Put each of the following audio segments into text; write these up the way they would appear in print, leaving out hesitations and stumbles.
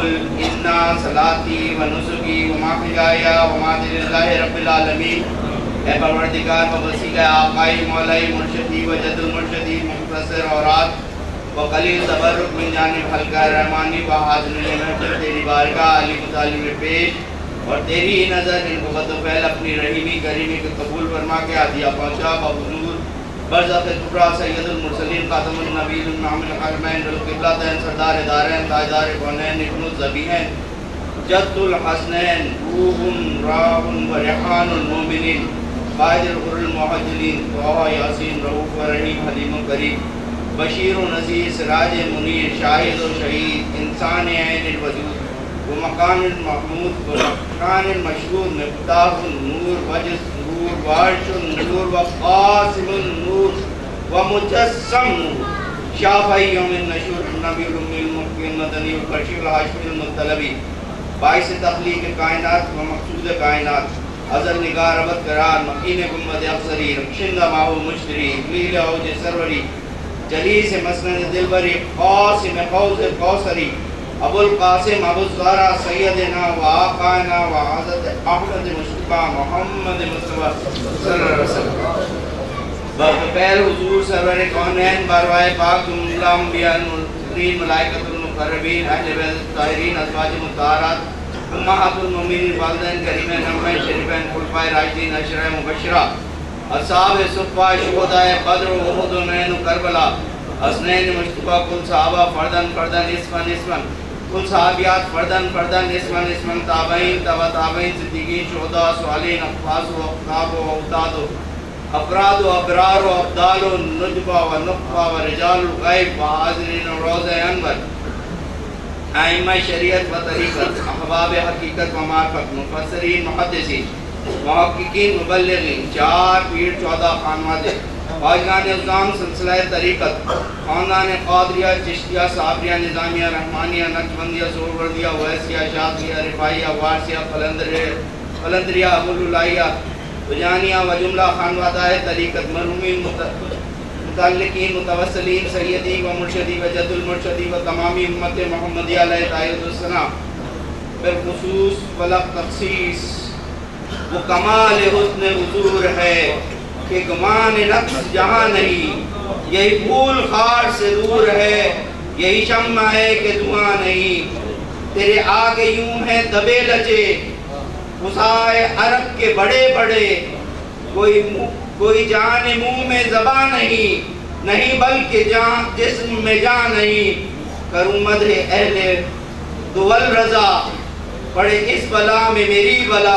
قل انا صلاتی و نسکی و محیای و مماتی للہ رب العالمین. اے پروردگار و وسیلہ آقائی مولائی مرشدی و جد المرشدی مختصر اورات و قلیل تبرک من جانب حلقہ رحمانی و حاضر محجر تیری بارگاہ علی مطالب میں پیش اور تیری ہی نظر ان کو قد فعل اپنی رحیمی کریمی کو قبول فرما کے عطیہ پہنچا. بحضور برزخ کبریٰ سید المرسلین خاتم النبیین امام الحرمین القبلتین سردار دارین تاجدار کونین ابن الذبیحین جد الحسنین روح راح و ریحان المومنین قائد الغر المحجلین طه یاسین رؤوف و رحیم حلیم و کریم بشیر و نذیر سراج منیر شاہد و شہید انسان عین الوجود و مقام المحمود و مکان المشہود مفتاح النور وجز النور وعرش النور وقاسم النور ومجسم نور شافعی یوم النشور النبی الامی المحکی المدنی والکشف الحاشمی المطلبی باعث تخلیق کائنات و مقصود کائنات ازل نگار ابد قرار مقین گنبد افسری رخشندہ ماہو مشتری اقلیل عوج سروری جلیس مسند دلبری قاسم فوز کوثری ابو القاسم ابو الزہرا سیدنا و آقانا و حضرت احمد مصطفیٰ محمد مصطفیٰ صلی اللہ علیہ وسلم. بغیر حضور سرور کونین باروائے پاک جملہ انبیاء المرسلین ملائکۃ المقربین اہل بیت الطاہرین ازواج مطہرات امہات المؤمنین والدین کریمین امین شریفین خلفائے راشدین عشرہ مبشرہ اصحاب صفہ شہداء بدر و احد و عین و کربلا حسنین مصطفیٰ کل صحابہ فردن فردن اسمن اسمن کل صحابیات فردن فردن اسمن اسمن تابعین تبع تابعین صدیقین شہداء صالحین اقفاص و اقطاب و اوتاد و افراد و ابرار و ابدال و نجبہ و نقبہ و رجال الغیب و حاضرین و روض انور ائمہ شریعت و طریقت احباب حقیقت و معرفت مفسرین محدثین محققین مبلغین 4 پیر 14 خانوادے خواجگان نظام سلسلہ طریقت خاندان قادریہ چشتیہ صابریہ نظامیہ رحمانیہ نقشبندیہ سہروردیہ ویسیہ شاذلیہ رفاعیہ وارثیہ قلندریہ ابوالعلیہ بجانیہ و جملہ خانوادہ طریقت مرحومین متعلقین متوسلین سیدی و مرشدی و جد المرشدی و تمامی امت محمدیہ علیہ طاہرۃ السلام بالخصوص فلق تخصیص وہ کمال حسن حضور ہے کہ گمان نقص جہاں نہیں یہی پھول خار سے دور ہے یہی شمع ہے کہ دھواں نہیں تیرے آگے یوں ہے دبے لچے مسائے عرب کے بڑے بڑے کوئی جان منہ میں زباں نہیں بلکہ جان جسم میں جان نہیں کروں مدح اہل دول رضا پڑے اس بلا میں میری بلا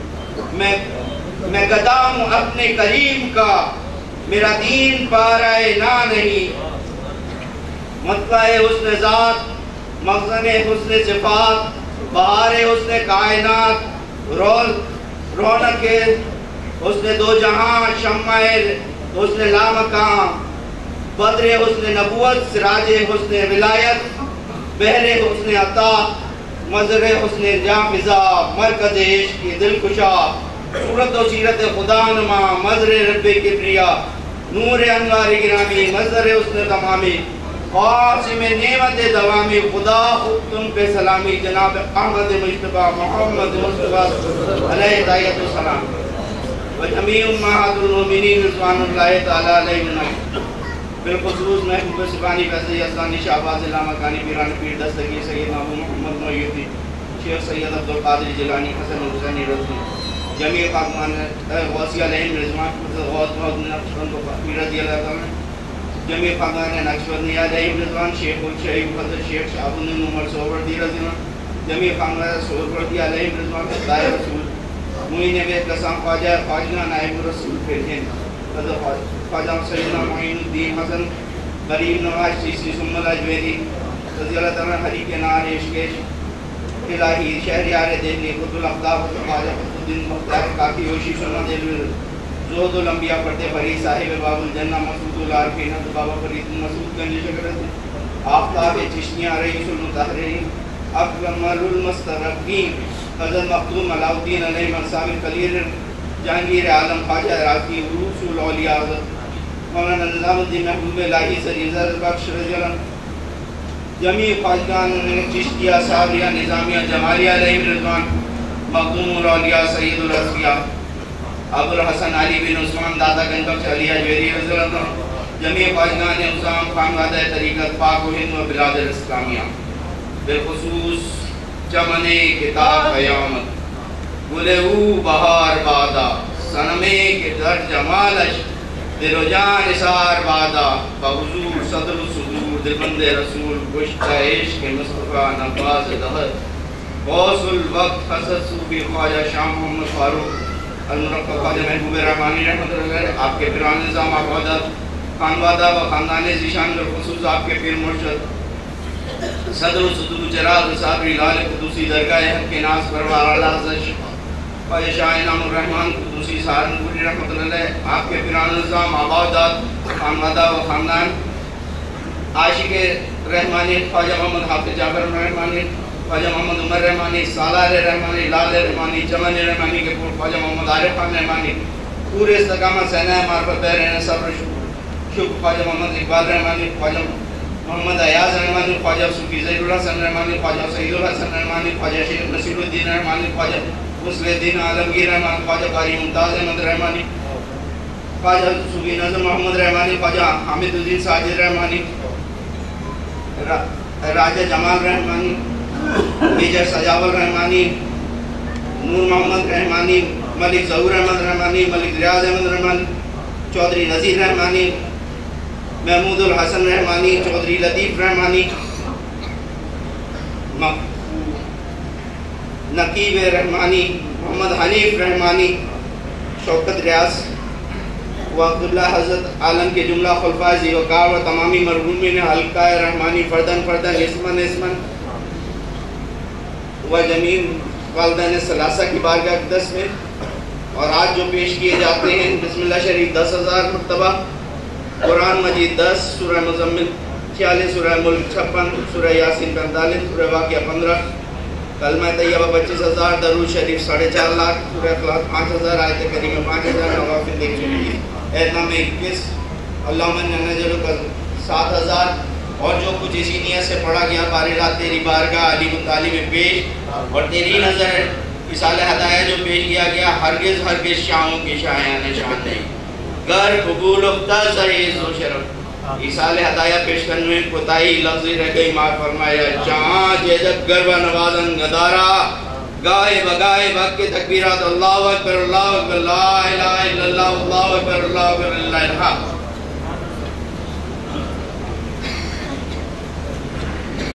میں گدا ہوں اپنے کریم کا میرا دین پارائے نا نہیں مطلع حسن ذات مخزن حسن صفات بہار حسن کائنات رونق حسن دو جہاں شمع حسن لامکان بدر حسن نبوت سراج حسن ولایت بحر حسن عطا مظہر حسن جاں فضا مرکز عشق کی دل کشا صورت و سیرت خدا نما مظہر رب کبریا نور انوار گرامی مظہر حسن تمامی قاسم نعمت دوامی خدا خود تم پہ سلامی جناب احمد مصطفیٰ محمد مصطفیٰ علیہ طاہرۃ السلام و جمیع امہات المؤمنین رضوان اللہ تعالی علیہم بالخصوص محبوب سبانی فیضی اسلانی شہباز علامہ کانی پیران پیر دستگیر سید ابو محمد محی شیخ سید عبدالقادر جیلانی حسن حسینی رضوی جمیع خاکمان غوثی علیہم رضوان غوث محمد نقشبند پیر رضی اللہ تعالی جمیع خاکمان نقشبندی علیہم رضوان شیخ الشیخ فضل شیخ شعب الدین عمر سہروردی رضی اللہ جمیع خاکمان سہروردی علیہم رضوان خدای رسول معین بیت قسم خواجہ نائب رسول پھر خواجہ سیدنا معین الدین حسن غریب نواز سیسی سمل اجویری رضی اللہ تعالیٰ حریق نار عشق الہی شہریار دہلی قطب الاقطاب خواجہ قطب الدین مختار کافی ہوشی سنہ دل زہد الانبیاء پڑھتے فرید صاحب باب الجنہ مسعود العارفین بابا فرید مسعود گنج شکرت آفتاب چشنیاں رئیس المطہرین اکرمل المسترقین حضرت مختوم علاء الدین علیہ منصاب القلیر جہانگیر عالم خواجہ راکی عروس الاولیاء حضرت مولانا نظام الدین محبوب الہی سریزہ بخش رضی اللہ جمیع خواجگان چشتیہ صابریہ نظامیہ جمالیہ علیہ رضوان مخدوم الاولیاء سید الاسفیاء ابو الحسن علی بن عثمان دادا گنج بخش علی اجویری رضی اللہ عنہ جمیع خواجگان عظام خانوادہ طریقت پاک و ہند و بلاد الاسلامیہ بالخصوص چمن کتاب قیامت گلے بہار بادا سنمے کے در جمالش دل و جان اثار بادا بحضور صدر صدور دلبند رسول گشتہ عشق مصطفیٰ نواز دہر غوث الوقت حسد صوفی خواجہ شاہ محمد فاروق المرقب خواجہ محبوب رحمانی رحمۃ اللہ علیہ آپ کے پیران نظام آبادت خانوادہ و خاندان ذیشان بالخصوص آپ کے پیر مرشد صدر و صدور چراغ صابری لال قدوسی درگاہ حق کے ناز پروار اللہ حضرت خواجہ شاہ انعام الرحمن قدوسی سہارنپوری رحمۃ اللہ علیہ آپ کے پیران نظام آبادت خانوادہ و خاندان عاشق رحمانی خواجہ محمد حافظ جعفر رحمانی خواجہ محمد عمر رحمانی سالار رحمانی لال رحمانی چمن رحمانی کے پور خواجہ محمد عارف خان رحمانی پورے استقامت سینہ معرفت بہرین صبر شکر خواجہ محمد اقبال رحمانی خواجہ محمد ایاز رحمانی خواجہ صوفی زید الحسن رحمانی خواجہ سید الحسن رحمانی خواجہ شیخ نصیر الدین رحمانی خواجہ مسلم الدین عالمگیر رحمانی خواجہ قاری ممتاز احمد رحمانی خواجہ صوفی نظم محمد رحمانی خواجہ حامد الدین ساجد رحمانی راجہ جمال رحمانی میجر سجاول رحمانی نور محمد رحمانی ملک ظہور احمد رحمانی ملک ریاض احمد رحمانی چودھری نذیر رحمانی محمود الحسن رحمانی چودھری لطیف رحمانی نقیب رحمانی محمد حنیف رحمانی شوکت ریاض و عبداللہ حضرت عالم کے جملہ خلفاء ذی وقار و تمامی مرحومین حلقہ رحمانی فردن فردن اسمن اسمن و جمیع والدین ثلاثہ کی بارگاہ اقدس میں اور آج جو پیش کیے جاتے ہیں بسم اللہ شریف 10,000 مرتبہ قرآن مجید 10 سورہ مزمل 46 سورہ ملک 56 سورہ یاسین 45 سورہ واقعہ 15 کلمہ طیبہ 25,000 درود شریف 4.5 لاکھ سورہ اخلاص 5,000 آیت کریمہ 5,000 نوافل دیکھ چکی اعتمام 21 اللہم انا نجعلک 7,000 اور جو کچھ اسی نیت سے پڑھا گیا بارگاہ تیری بارگاہ علی مطالب میں پیش اور تیری نظر مثال ہدایہ جو پیش کیا گیا ہرگز ہرگز شاہوں کی شاہیان شان نہیں گر قبول افتر سریز و شرف مثال ہدایہ پیش کرنے میں کوتاہی لفظی رہ گئی معاف فرمایا جہاں جیدت گربہ نوازن گدارا گائے بگائے بھگ کے تکبیرات اللہ اکبر لا الہ الا اللہ اللہ اکبر اللہ اکبر اللہ الحق